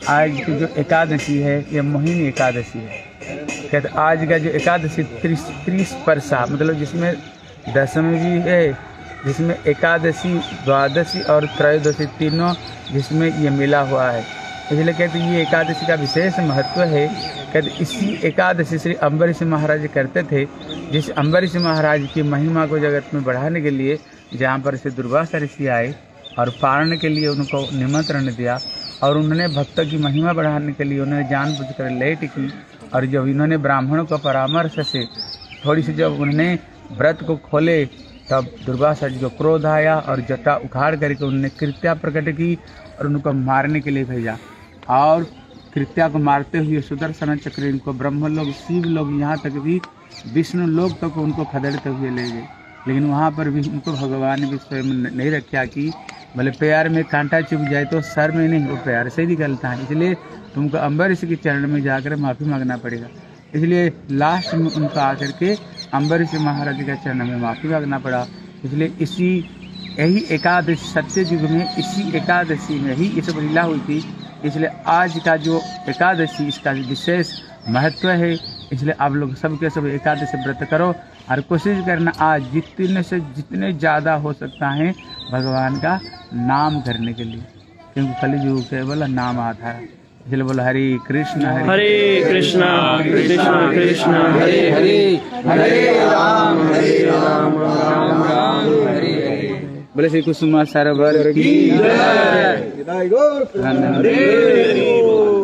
आज की जो एकादशी है ये मोहिनी एकादशी है। कहते आज का जो एकादशी 30 परसा मतलब जिसमें दशमी भी है, जिसमें एकादशी, द्वादशी और त्रयोदशी तीनों जिसमें ये मिला हुआ है। इसलिए कहते ये एकादशी का विशेष महत्व है। कहते इसी एकादशी श्री अम्बरीश महाराज करते थे। जिस अम्बरीश महाराज की महिमा को जगत में बढ़ाने के लिए जहाँ पर से दुर्वासा ऋषि आए और पारण के लिए उनको निमंत्रण दिया और उन्होंने भक्तों की महिमा बढ़ाने के लिए उन्होंने जानबूझकर लेट की। और जब इन्होंने ब्राह्मणों का परामर्श से थोड़ी सी जब उन्होंने व्रत को खोले तब दुर्वासा जी को क्रोध आया और जटा उखाड़ करके उन्होंने कृत्या प्रकट की और उनको मारने के लिए भेजा। और कृत्या को मारते हुए सुदर्शन चक्र इनको ब्रह्म लोग, शिव लोग, यहाँ तक भी विष्णु लोग तक उनको खदेड़ते हुए ले गए। लेकिन वहाँ पर भी उनको भगवान ने भी स्वयं नहीं रखा कि भले पैर में कांटा चुभ जाए तो सर में नहीं, वो पैर से निकलता है। इसलिए तुमको अम्बरीश के चरण में जाकर माफ़ी मांगना पड़ेगा। इसलिए लास्ट में उनको आकर के अम्बरीश महाराज के चरण में माफ़ी मांगना पड़ा। इसलिए यही एकादशी सत्य युग में इसी एकादशी में ही ये सब लीला हुई थी। इसलिए आज का जो एकादशी इसका विशेष महत्व है। इसलिए आप लोग सबके सब एकादशी व्रत करो और कोशिश करना आज जितने से जितने ज़्यादा हो सकता है भगवान का नाम करने के लिए, क्योंकि कलियुग केवल नाम आधार है। इसलिए बोलो हरे कृष्ण कृष्ण कृष्ण हरे हरे, हरे राम राम राम हरे हरे। बोले श्री कुसुम सरोवर की जय।